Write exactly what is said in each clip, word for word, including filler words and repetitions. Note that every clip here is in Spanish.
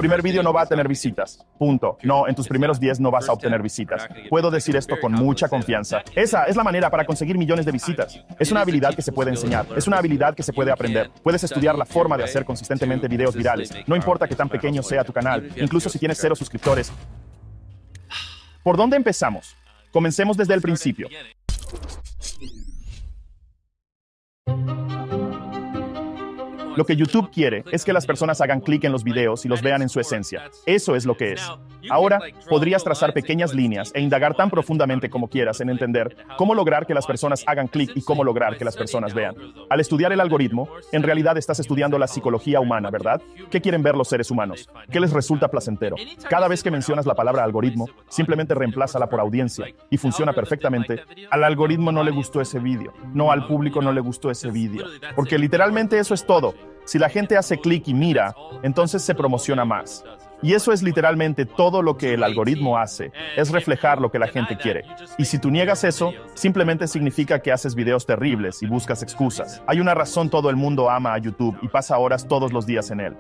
primer vídeo no va a tener visitas. Punto. No, en tus primeros diez no vas a obtener visitas. Puedo decir esto con mucha confianza. Esa es la manera para conseguir millones de visitas. Es una habilidad que se puede enseñar. Es una habilidad que se puede aprender. Puedes estudiar la forma de hacer consistentemente videos virales. No importa qué tan pequeño sea tu canal, incluso si tienes cero suscriptores. ¿Por dónde empezamos? Comencemos desde el principio. Lo que YouTube quiere es que las personas hagan clic en los videos y los vean en su esencia. Eso es lo que es. Ahora, podrías trazar pequeñas líneas e indagar tan profundamente como quieras en entender cómo lograr que las personas hagan clic y cómo lograr que las personas vean. Al estudiar el algoritmo, en realidad estás estudiando la psicología humana, ¿verdad? ¿Qué quieren ver los seres humanos? ¿Qué les resulta placentero? Cada vez que mencionas la palabra algoritmo, simplemente reemplázala por audiencia y funciona perfectamente. Al algoritmo no le gustó ese vídeo. No, al público no le gustó ese vídeo. Porque literalmente eso es todo. Si la gente hace clic y mira, entonces se promociona más. Y eso es literalmente todo lo que el algoritmo hace, es reflejar lo que la gente quiere. Y si tú niegas eso, simplemente significa que haces videos terribles y buscas excusas. Hay una razón todo el mundo ama a YouTube y pasa horas todos los días en él.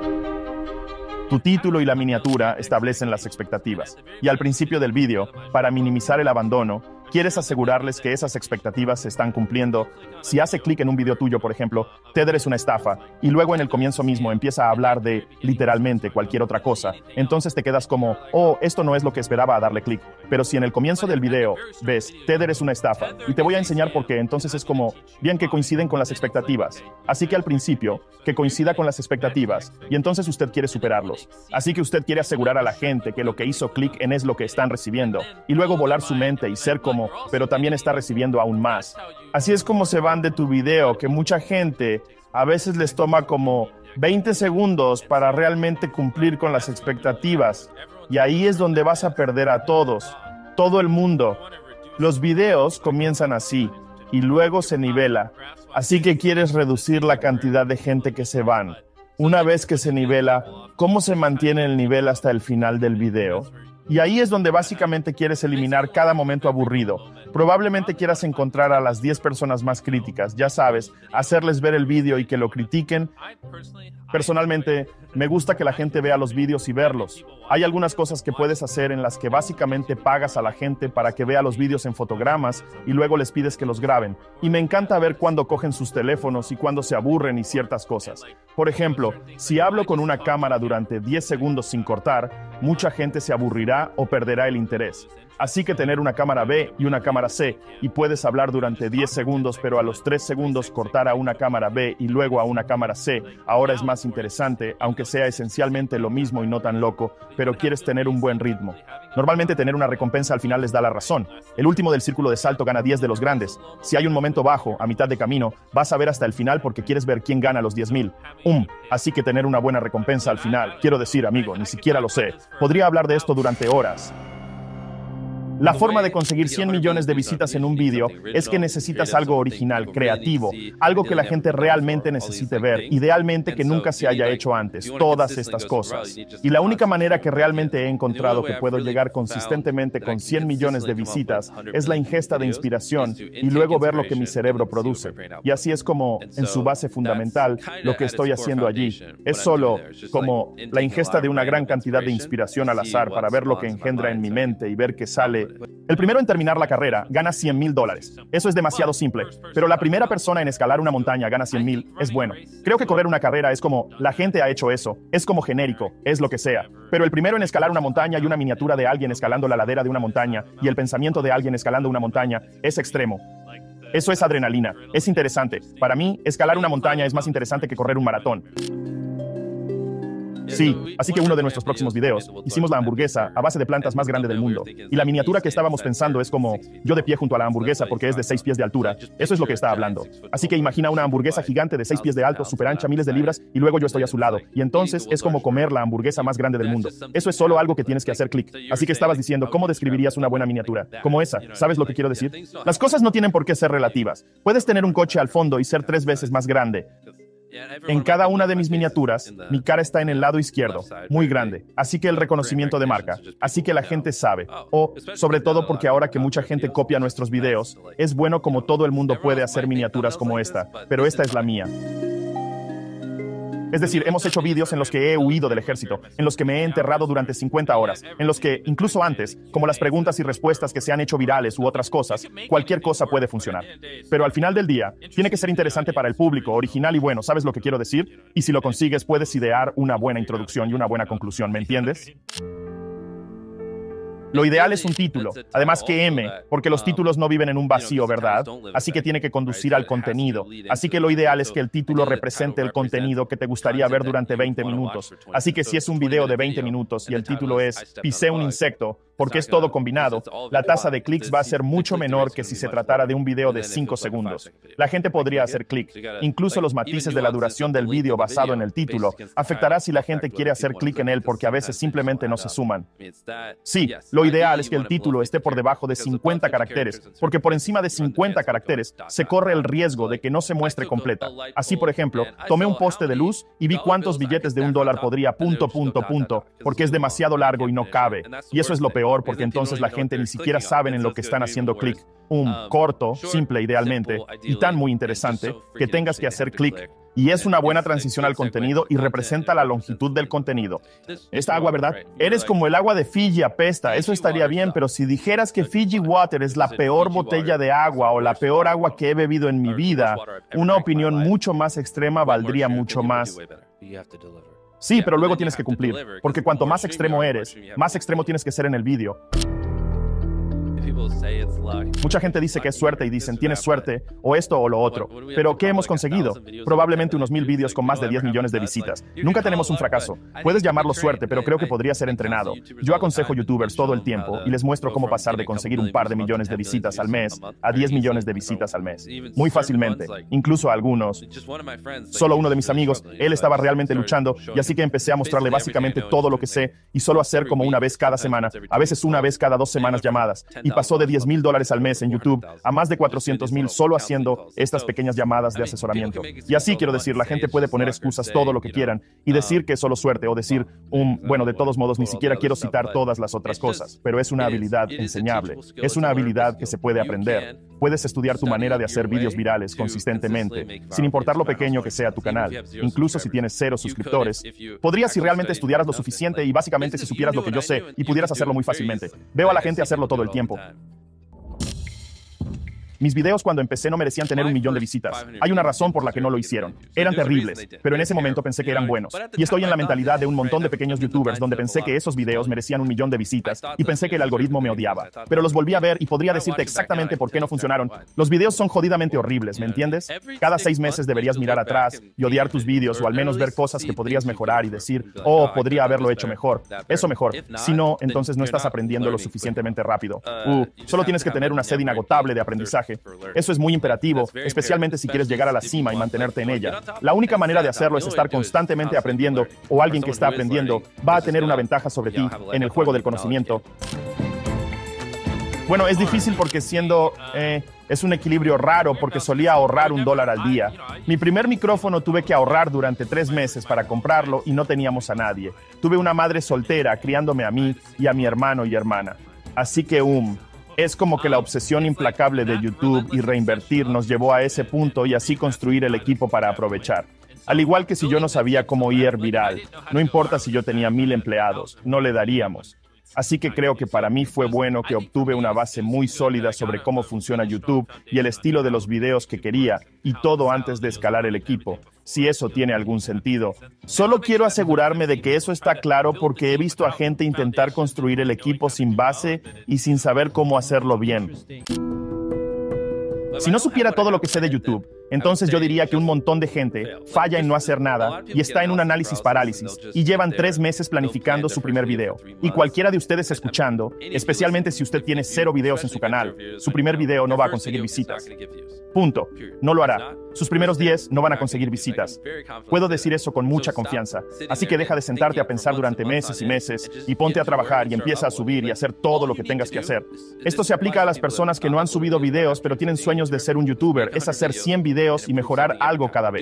Tu título y la miniatura establecen las expectativas. Y al principio del vídeo, para minimizar el abandono, quieres asegurarles que esas expectativas se están cumpliendo. Si hace clic en un video tuyo, por ejemplo, Tether es una estafa, y luego en el comienzo mismo empieza a hablar de, literalmente, cualquier otra cosa, entonces te quedas como, oh, esto no es lo que esperaba a darle clic. Pero si en el comienzo del video ves, Tether es una estafa, y te voy a enseñar por qué, entonces es como, bien que coinciden con las expectativas. Así que al principio, que coincida con las expectativas, y entonces usted quiere superarlos. Así que usted quiere asegurar a la gente que lo que hizo clic en es lo que están recibiendo, y luego volar su mente y ser como, pero también está recibiendo aún más. Así es como se van de tu video, que mucha gente a veces les toma como veinte segundos para realmente cumplir con las expectativas. Y ahí es donde vas a perder a todos, todo el mundo. Los videos comienzan así y luego se nivela. Así que quieres reducir la cantidad de gente que se van. Una vez que se nivela, ¿cómo se mantiene el nivel hasta el final del video? Y ahí es donde básicamente quieres eliminar cada momento aburrido. Probablemente quieras encontrar a las diez personas más críticas, ya sabes, hacerles ver el vídeo y que lo critiquen. Personalmente, me gusta que la gente vea los vídeos y verlos. Hay algunas cosas que puedes hacer en las que básicamente pagas a la gente para que vea los vídeos en fotogramas y luego les pides que los graben. Y me encanta ver cuándo cogen sus teléfonos y cuándo se aburren y ciertas cosas. Por ejemplo, si hablo con una cámara durante diez segundos sin cortar, mucha gente se aburrirá o perderá el interés. Así que tener una cámara B y una cámara C y puedes hablar durante diez segundos, pero a los tres segundos cortar a una cámara B y luego a una cámara C, ahora es más interesante, aunque sea esencialmente lo mismo y no tan loco, pero quieres tener un buen ritmo. Normalmente tener una recompensa al final les da la razón. El último del círculo de salto gana diez de los grandes. Si hay un momento bajo, a mitad de camino, vas a ver hasta el final porque quieres ver quién gana los diez mil. Um, así que tener una buena recompensa al final. Quiero decir, amigo, ni siquiera lo sé. Podría hablar de esto durante horas. La forma de conseguir cien millones de visitas en un vídeo es que necesitas algo original, creativo, algo que la gente realmente necesite ver, idealmente que nunca se haya hecho antes, todas estas cosas. Y la única manera que realmente he encontrado que puedo llegar consistentemente con cien millones de visitas es la ingesta de inspiración y luego ver lo que mi cerebro produce. Y así es como, en su base fundamental, lo que estoy haciendo allí. Es solo como la ingesta de una gran cantidad de inspiración al azar para ver lo que engendra en mi mente y ver qué sale. El primero en terminar la carrera gana cien mil dólares. Eso es demasiado simple, pero la primera persona en escalar una montaña gana cien mil es bueno. Creo que correr una carrera es como, la gente ha hecho eso, es como genérico, es lo que sea. Pero el primero en escalar una montaña y una miniatura de alguien escalando la ladera de una montaña y el pensamiento de alguien escalando una montaña es extremo. Eso es adrenalina, es interesante. Para mí, escalar una montaña es más interesante que correr un maratón. Sí, así que uno de nuestros próximos videos, hicimos la hamburguesa a base de plantas más grande del mundo. Y la miniatura que estábamos pensando es como, yo de pie junto a la hamburguesa porque es de seis pies de altura. Eso es lo que está hablando. Así que imagina una hamburguesa gigante de seis pies de alto, súper ancha, miles de libras, y luego yo estoy a su lado. Y entonces es como comer la hamburguesa más grande del mundo. Eso es solo algo que tienes que hacer clic. Así que estabas diciendo, ¿cómo describirías una buena miniatura? Como esa. ¿Sabes lo que quiero decir? Las cosas no tienen por qué ser relativas. Puedes tener un coche al fondo y ser tres veces más grande. En cada una de mis miniaturas, mi cara está en el lado izquierdo, muy grande, así que el reconocimiento de marca, así que la gente sabe, o sobre todo porque ahora que mucha gente copia nuestros videos, es bueno como todo el mundo puede hacer miniaturas como esta, pero esta es la mía. Es decir, hemos hecho vídeos en los que he huido del ejército, en los que me he enterrado durante cincuenta horas, en los que, incluso antes, como las preguntas y respuestas que se han hecho virales u otras cosas, cualquier cosa puede funcionar. Pero al final del día, tiene que ser interesante para el público, original y bueno, ¿sabes lo que quiero decir? Y si lo consigues, puedes idear una buena introducción y una buena conclusión, ¿me entiendes? Lo ideal es un título, además que M, porque los títulos no viven en un vacío, ¿verdad? Así que tiene que conducir al contenido. Así que lo ideal es que el título represente el contenido que te gustaría ver durante veinte minutos. Así que si es un video de veinte minutos y el título es "Pisé un insecto", porque es todo combinado, la tasa de clics va a ser mucho menor que si se tratara de un video de cinco segundos. La gente podría hacer clic. Incluso los matices de la duración del video basado en el título afectará si la gente quiere hacer clic en él porque a veces simplemente no se suman. Sí, lo Lo ideal es que el título esté por debajo de cincuenta caracteres, porque por encima de cincuenta caracteres se corre el riesgo de que no se muestre completa. Así, por ejemplo, tomé un poste de luz y vi cuántos billetes de un dólar podría punto, punto, punto, porque es demasiado largo y no cabe. Y eso es lo peor, porque entonces la gente ni siquiera sabe en lo que están haciendo clic. Un corto, simple idealmente, y tan muy interesante, que tengas que hacer clic. Y es una buena transición al contenido y representa la longitud del contenido. Esta agua, ¿verdad? Eres como el agua de Fiji, apesta. Eso estaría bien, pero si dijeras que Fiji Water es la peor botella de agua o la peor agua que he bebido en mi vida, una opinión mucho más extrema valdría mucho más. Sí, pero luego tienes que cumplir, porque cuanto más extremo eres, más extremo tienes que ser en el vídeo. Mucha gente dice que es suerte y dicen, tienes suerte, o esto o lo otro. Pero, ¿qué hemos conseguido? Probablemente unos mil vídeos con más de diez millones de visitas. Nunca tenemos un fracaso. Puedes llamarlo suerte, pero creo que podría ser entrenado. Yo aconsejo youtubers todo el tiempo y les muestro cómo pasar de conseguir un par de millones de visitas al mes a diez millones de visitas al mes. Muy fácilmente. Incluso a algunos. Solo uno de mis amigos, él estaba realmente luchando, y así que empecé a mostrarle básicamente todo lo que sé y solo hacer como una vez cada semana, a veces una vez cada dos semanas llamadas. Y pasó de diez mil dólares al mes en YouTube a más de cuatrocientos mil solo haciendo estas pequeñas llamadas de asesoramiento. Y así quiero decir, la gente puede poner excusas todo lo que quieran y decir que es solo suerte o decir, um, bueno, de todos modos ni siquiera quiero citar todas las otras cosas, pero es una habilidad enseñable. Es una habilidad que se puede aprender. Puedes estudiar tu manera de hacer vídeos virales consistentemente, sin importar lo pequeño que sea tu canal, incluso si tienes cero suscriptores. Podrías si realmente estudiaras lo suficiente y básicamente si supieras lo que yo sé y pudieras hacerlo muy fácilmente. Veo a la gente hacerlo todo el tiempo. Mis videos cuando empecé no merecían tener un millón de visitas. Hay una razón por la que no lo hicieron. Eran terribles, pero en ese momento pensé que eran buenos. Y estoy en la mentalidad de un montón de pequeños youtubers donde pensé que esos videos merecían un millón de visitas y pensé que el algoritmo me odiaba. Pero los volví a ver y podría decirte exactamente por qué no funcionaron. Los videos son jodidamente horribles, ¿me entiendes? Cada seis meses deberías mirar atrás y odiar tus vídeos o al menos ver cosas que podrías mejorar y decir, oh, podría haberlo hecho mejor. Eso mejor. Si no, entonces no estás aprendiendo lo suficientemente rápido. Uh, solo tienes que tener una sed inagotable de aprendizaje. Eso es muy imperativo, especialmente si quieres llegar a la cima y mantenerte en ella. La única manera de hacerlo es estar constantemente aprendiendo, o alguien que está aprendiendo va a tener una ventaja sobre ti en el juego del conocimiento. Bueno, es difícil porque siendo... Eh, es un equilibrio raro porque solía ahorrar un dólar al día. Mi primer micrófono tuve que ahorrar durante tres meses para comprarlo y no teníamos a nadie. Tuve una madre soltera criándome a mí y a mi hermano y hermana. Así que, um... es como que la obsesión implacable de YouTube y reinvertir nos llevó a ese punto y así construir el equipo para aprovechar. Al igual que si yo no sabía cómo ir viral, no importa si yo tenía mil empleados, no le daríamos. Así que creo que para mí fue bueno que obtuve una base muy sólida sobre cómo funciona YouTube y el estilo de los videos que quería, y todo antes de escalar el equipo, si eso tiene algún sentido. Solo quiero asegurarme de que eso está claro porque he visto a gente intentar construir el equipo sin base y sin saber cómo hacerlo bien. Si no supiera todo lo que sé de YouTube, entonces yo diría que un montón de gente falla en no hacer nada y está en un análisis parálisis y llevan tres meses planificando su primer video. Y cualquiera de ustedes escuchando, especialmente si usted tiene cero videos en su canal, su primer video no va a conseguir visitas. Punto. No lo hará. Sus primeros diez no van a conseguir visitas. Puedo decir eso con mucha confianza. Así que deja de sentarte a pensar durante meses y meses y ponte a trabajar y empieza a subir y hacer todo lo que tengas que hacer. Esto se aplica a las personas que no han subido videos pero tienen sueños de ser un youtuber. Es hacer cien videos y mejorar algo cada vez.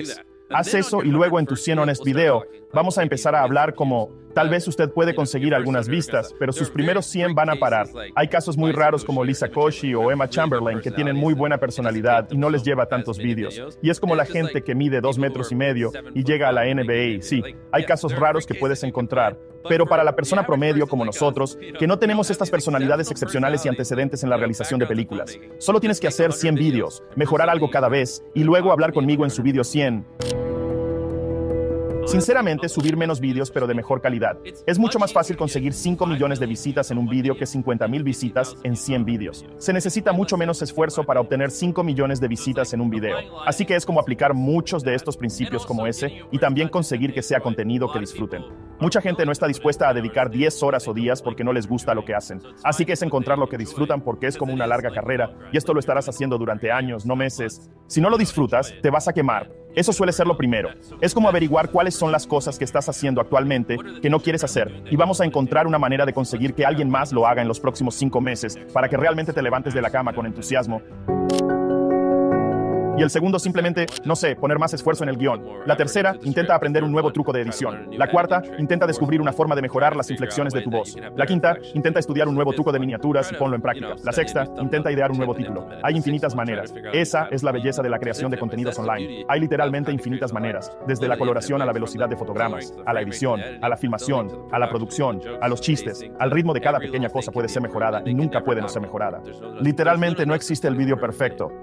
Haz eso y luego en tu cien Honest Video vamos a empezar a hablar como, tal vez usted puede conseguir algunas vistas, pero sus primeros cien van a parar. Hay casos muy raros como Lisa Koshy o Emma Chamberlain que tienen muy buena personalidad y no les lleva tantos vídeos. Y es como la gente que mide dos metros y medio y llega a la N B A. Sí, hay casos raros que puedes encontrar. Pero para la persona promedio como nosotros, que no tenemos estas personalidades excepcionales y antecedentes en la realización de películas, solo tienes que hacer cien vídeos, mejorar algo cada vez y luego hablar conmigo en su vídeo cien. Sinceramente, subir menos vídeos pero de mejor calidad. Es mucho más fácil conseguir cinco millones de visitas en un vídeo que cincuenta mil visitas en cien vídeos. Se necesita mucho menos esfuerzo para obtener cinco millones de visitas en un video. Así que es como aplicar muchos de estos principios como ese y también conseguir que sea contenido que disfruten. Mucha gente no está dispuesta a dedicar diez horas o días porque no les gusta lo que hacen. Así que es encontrar lo que disfrutan porque es como una larga carrera y esto lo estarás haciendo durante años, no meses. Si no lo disfrutas, te vas a quemar. Eso suele ser lo primero. Es como averiguar cuáles son las cosas que estás haciendo actualmente que no quieres hacer y vamos a encontrar una manera de conseguir que alguien más lo haga en los próximos cinco meses para que realmente te levantes de la cama con entusiasmo. Y el segundo, simplemente, no sé, poner más esfuerzo en el guión. La tercera, intenta aprender un nuevo truco de edición. La cuarta, intenta descubrir una forma de mejorar las inflexiones de tu voz. La quinta, intenta estudiar un nuevo truco de miniaturas y ponlo en práctica. La sexta, intenta idear un nuevo título. Hay infinitas maneras. Esa es la belleza de la creación de contenidos online. Hay literalmente infinitas maneras, desde la coloración a la velocidad de fotogramas, a la edición, a la filmación, a la producción, a los chistes. Al ritmo de cada pequeña cosa puede ser mejorada y nunca puede no ser mejorada. Literalmente no existe el vídeo perfecto.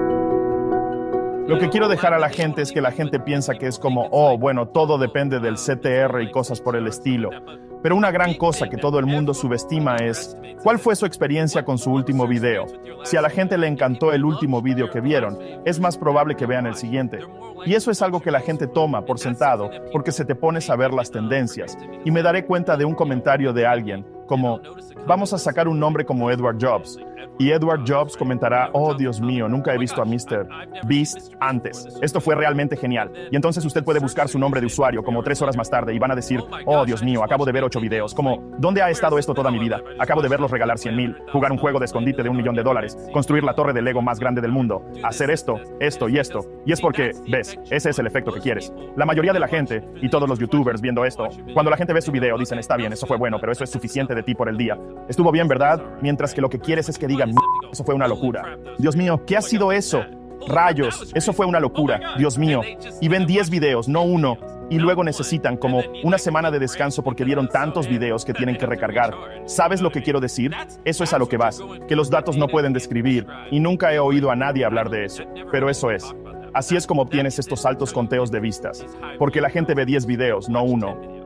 Lo que quiero dejar a la gente es que la gente piensa que es como, oh, bueno, todo depende del C T R y cosas por el estilo. Pero una gran cosa que todo el mundo subestima es, ¿cuál fue su experiencia con su último video? Si a la gente le encantó el último video que vieron, es más probable que vean el siguiente. Y eso es algo que la gente toma por sentado porque se te pones a ver las tendencias. Y me daré cuenta de un comentario de alguien, como, vamos a sacar un nombre como Edward Jobs. Y Edward Jobs comentará, oh Dios mío, nunca he visto a míster Beast antes. Esto fue realmente genial. Y entonces usted puede buscar su nombre de usuario como tres horas más tarde y van a decir, oh Dios mío, acabo de ver ocho videos. Como, ¿dónde ha estado esto toda mi vida? Acabo de verlos regalar cien mil, jugar un juego de escondite de un millón de dólares, construir la torre de Lego más grande del mundo, hacer esto, esto y esto. Y es porque, ves, ese es el efecto que quieres. La mayoría de la gente, y todos los youtubers viendo esto, cuando la gente ve su video dicen, está bien, eso fue bueno, pero eso es suficiente de ti por el día. Estuvo bien, ¿verdad? Mientras que lo que quieres es que digan, eso fue una locura. Dios mío, ¿qué ha sido eso? Rayos, eso fue una locura. Dios mío. Y ven diez videos, no uno. Y luego necesitan como una semana de descanso porque vieron tantos videos que tienen que recargar. ¿Sabes lo que quiero decir? Eso es a lo que vas. Que los datos no pueden describir. Y nunca he oído a nadie hablar de eso. Pero eso es. Así es como obtienes estos altos conteos de vistas. Porque la gente ve diez videos, no uno.